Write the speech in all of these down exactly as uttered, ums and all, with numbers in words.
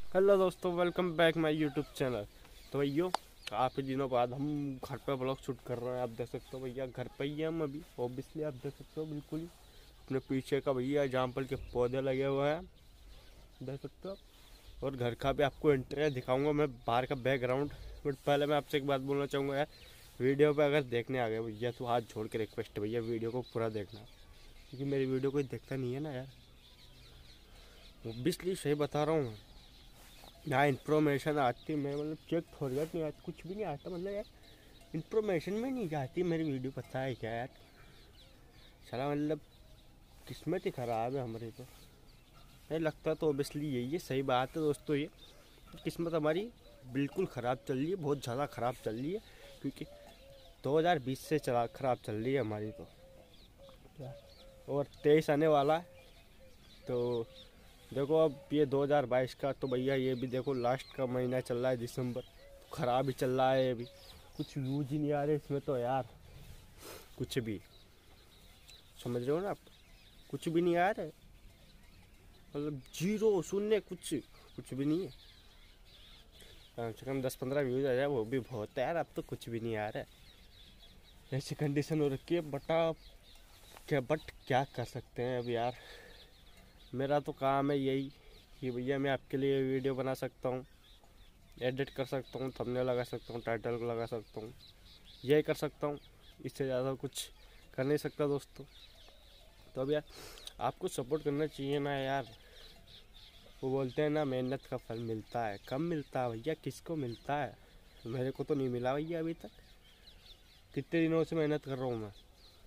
Hello दोस्तों, welcome back my YouTube channel. तो भैया काफ़ी दिनों बाद हम घर पे ब्लॉग शूट कर रहे हैं। आप देख सकते हो भैया घर पे ही हैं हम अभी। ऑब्वियसली आप देख सकते हो बिल्कुल ही अपने पीछे का भैया जामफल के पौधे लगे हुए हैं, देख सकते हो। और घर का भी आपको इंटीरियर दिखाऊंगा मैं, बाहर का बैकग्राउंड। बट पहले मैं आपसे एक बात बोलना चाहूँगा यार, वीडियो पे अगर देखने आ गए भैया तो हाथ छोड़ के रिक्वेस्ट है भैया, वीडियो को पूरा देखना, क्योंकि मेरी वीडियो कोई देखता नहीं है ना यार। ऑब्वियसली सही बता रहा हूँ। यहाँ इन्फॉर्मेशन आती, मैं मतलब चेक फॉरगेट नहीं आती, कुछ भी नहीं आता, मतलब यार इन्फॉर्मेशन में नहीं जाती मेरी वीडियो। पता है क्या यार, साला मतलब किस्मत ही ख़राब है हमारी। तो नहीं लगता तो ऑब्वियसली यही है, सही बात है दोस्तों। ये किस्मत हमारी बिल्कुल ख़राब चल रही है, बहुत ज़्यादा ख़राब चल रही है, क्योंकि दो हज़ार बीस से चला ख़राब चल रही है हमारी तो। और तेईस आने वाला है तो देखो, अब ये दो हज़ार बाईस का तो भैया ये भी देखो लास्ट का महीना चल रहा है, दिसंबर, तो ख़राब ही चल रहा है ये भी। कुछ यूज ही नहीं आ रहे इसमें तो यार, कुछ भी समझ रहे हो ना आप, कुछ भी नहीं आ रहा है, मतलब जीरो शून्य, कुछ कुछ भी नहीं है। कम से कम दस पंद्रह व्यूज आ जाए वो भी बहुत है यार, अब तो कुछ भी नहीं आ रहा है। ऐसी कंडीशन हो रखी है बटा क्या, बट क्या कर सकते हैं अब यार। मेरा तो काम है यही कि भैया मैं आपके लिए वीडियो बना सकता हूँ, एडिट कर सकता हूँ, थंबनेल लगा सकता हूँ, टाइटल को लगा सकता हूँ, यही कर सकता हूँ, इससे ज़्यादा कुछ कर नहीं सकता दोस्तों। तो अब यार आपको सपोर्ट करना चाहिए ना यार। वो बोलते हैं ना मेहनत का फल मिलता है, कब मिलता है भैया, किसको मिलता है? मेरे को तो नहीं मिला भैया अभी तक। कितने दिनों से मेहनत कर रहा हूँ मैं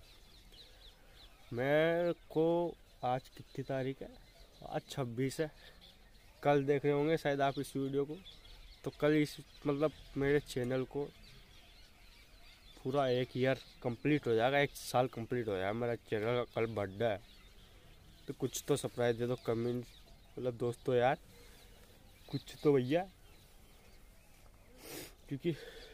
मेरे को आज कितनी तारीख है? आज छब्बीस है। कल देख रहे होंगे शायद आप इस वीडियो को, तो कल इस मतलब मेरे चैनल को पूरा एक ईयर कंप्लीट हो जाएगा, एक साल कंप्लीट हो जाएगा मेरा चैनल का। कल बर्थडे है, तो कुछ तो सरप्राइज दे दो कमेंट, मतलब दोस्तों यार कुछ तो भैया, क्योंकि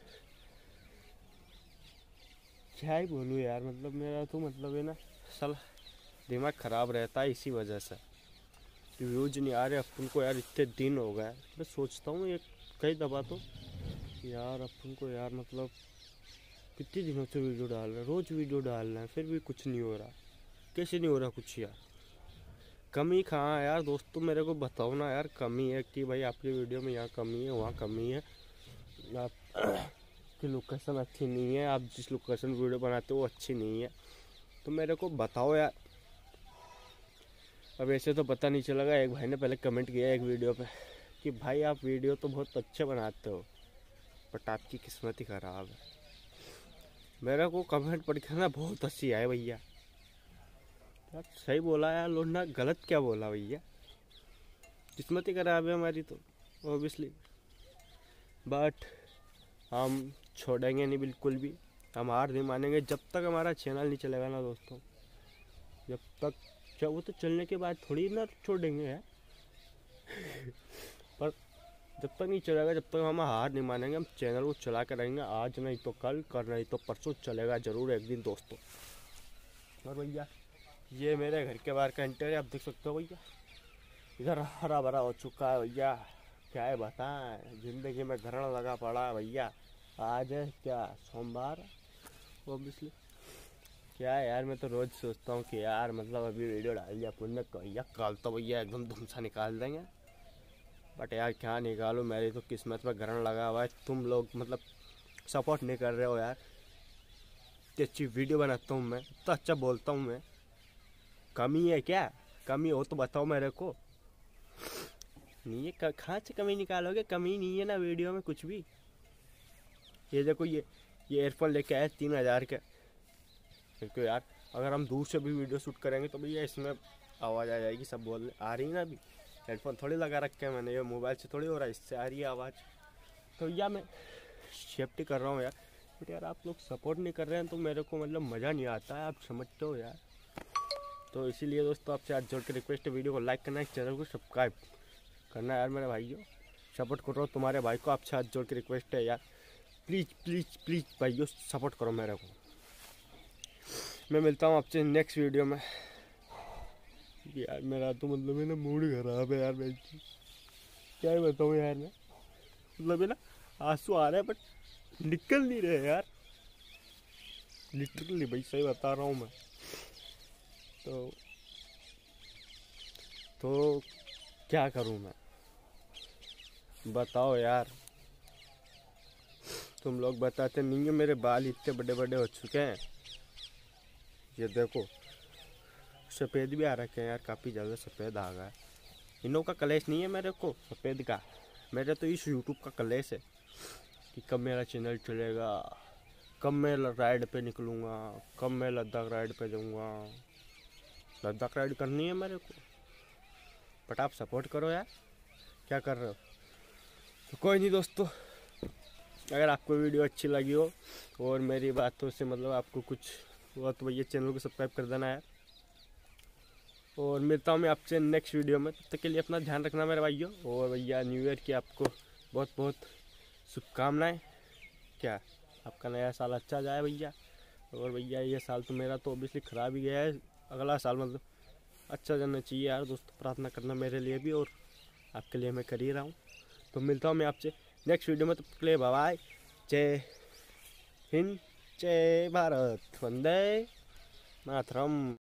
क्या ही बोलूँ यार, मतलब मेरा तो मतलब है ना साला दिमाग ख़राब रहता है इसी वजह से। व्यूज नहीं आ रहे अपन को यार, इतने दिन हो गए। मैं सोचता हूँ एक कई दफ़ा तो यार अपन को यार, मतलब कितने दिनों से वीडियो डाल रहे हैं, रोज़ वीडियो डाल रहे हैं, फिर भी कुछ नहीं हो रहा। कैसे नहीं हो रहा कुछ यार? कमी कहाँ है यार दोस्तों, मेरे को बताओ ना यार। कमी है कि भाई आपकी वीडियो में यहाँ कमी है, वहाँ कमी है, आप की लोकेशन अच्छी नहीं है, आप जिस लोकेशन वीडियो बनाते हो वो अच्छी नहीं है, तो मेरे को बताओ यार। अब ऐसे तो पता नहीं चलेगा। एक भाई ने पहले कमेंट किया एक वीडियो पे कि भाई आप वीडियो तो बहुत अच्छे बनाते हो, बट आपकी किस्मत ही ख़राब है। मेरे को कमेंट पढ़ के ना बहुत हंसी आए भैया। यार सही बोला यार लोना, गलत क्या बोला भैया? किस्मत ही खराब है हमारी तो ऑब्वियसली। बट हम छोड़ेंगे नहीं बिल्कुल भी, हम हार नहीं मानेंगे जब तक हमारा चैनल नहीं चलेगा ना दोस्तों। जब तक जब वो तो चलने के बाद थोड़ी ना छोड़ेंगे यार, पर जब तक नहीं चलेगा जब तक हम हार नहीं मानेंगे। हम चैनल को चला कर रहेंगे, आज नहीं तो कल, कर नहीं तो परसों, चलेगा ज़रूर एक दिन दोस्तों। और भैया ये मेरे घर के बाहर का इंटीरियर आप देख सकते हो भैया, इधर हरा भरा हो चुका है भैया। क्या है बताएं, ज़िंदगी में ग्रहण लगा पड़ा है भैया। आज है क्या, सोमवार ऑब्वियसली। क्या है यार, मैं तो रोज़ सोचता हूँ कि यार मतलब अभी वीडियो डाल दिया पुण्य भैया, कल तो भैया एकदम धुमसा निकाल देंगे। बट यार क्या निकालूँ, मेरी तो किस्मत में ग्रहण लगा हुआ है। तुम लोग मतलब सपोर्ट नहीं कर रहे हो यार। इतनी अच्छी वीडियो बनाता हूँ मैं, इतना अच्छा बोलता हूँ मैं, कमी है क्या? कमी हो तो बताओ मेरे को। नहीं है, कहाँ से कमी निकालोगे? कमी नहीं है ना वीडियो में कुछ भी। ये देखो, ये ये एयरफोन लेके आए तीन हज़ार के, क्योंकि यार अगर हम दूर से भी वीडियो शूट करेंगे तो भैया इसमें आवाज़ आ जाएगी, सब बोल आ रही है ना। अभी हेडफोन थोड़ी लगा रखे हैं मैंने, ये मोबाइल से थोड़ी हो रहा है, इससे आ रही है आवाज़। तो भैया मैं सेफ्टी कर रहा हूँ यार, बट यार आप लोग सपोर्ट नहीं कर रहे हैं तो मेरे को मतलब मज़ा नहीं आता है, आप समझते हो यार। तो इसीलिए दोस्तों आपसे आज जोड़ के रिक्वेस्ट है, वीडियो को लाइक करना है, चैनल को सब्सक्राइब करना है यार मेरे भाइयों। सपोर्ट कर रहा हूँ तुम्हारे भाई को, आपसे हाथ जोड़ के रिक्वेस्ट है यार, प्लीज़ प्लीज़ प्लीज़ भाइयों सपोर्ट करो मेरे को। मैं मिलता हूँ आपसे नेक्स्ट वीडियो में। यार मेरा तो मतलब है ना मूड खराब है यार। मैं क्या ही बताऊँ यार मैं, मतलब है ना आंसू आ रहे हैं बट निकल नहीं रहे यार, लिटरली भाई सही बता रहा हूँ मैं। तो तो क्या करूँ मैं, बताओ यार। तुम लोग बताते नहीं है, मेरे बाल इतने बड़े बड़े हो चुके हैं, ये देखो सफ़ेद भी आ रखे हैं यार, काफ़ी ज़्यादा सफ़ेद आ गया है। इनों का कलेश नहीं है मेरे को सफ़ेद का, मेरे तो इस यूट्यूब का कलेश है कि कब मेरा चैनल चलेगा, कब मैं राइड पे निकलूँगा, कब मैं लद्दाख राइड पे जाऊँगा। लद्दाख राइड करनी है मेरे को, बट आप सपोर्ट करो यार, क्या कर रहे हो। तो कोई नहीं दोस्तों, अगर आपको वीडियो अच्छी लगी हो और मेरी बातों से मतलब आपको कुछ हुआ तो भैया चैनल को सब्सक्राइब कर देना यार। और मिलता हूँ मैं आपसे नेक्स्ट वीडियो में, तब तक के लिए अपना ध्यान रखना मेरे भाइयों। और भैया न्यू ईयर की आपको बहुत बहुत शुभकामनाएं। क्या आपका नया साल अच्छा जाए भैया। और भैया ये साल तो मेरा तो ऑब्वियसली ख़राब ही गया है, अगला साल मतलब अच्छा जाना चाहिए यार दोस्तों। प्रार्थना करना मेरे लिए भी और आपके लिए मैं कर ही रहा हूँ। तो मिलता हूँ मैं आपसे नेक्स्ट वीडियो में, तब तक के लिए बाय बाय। जय हिंद, जय भारत, वंदे मातरम।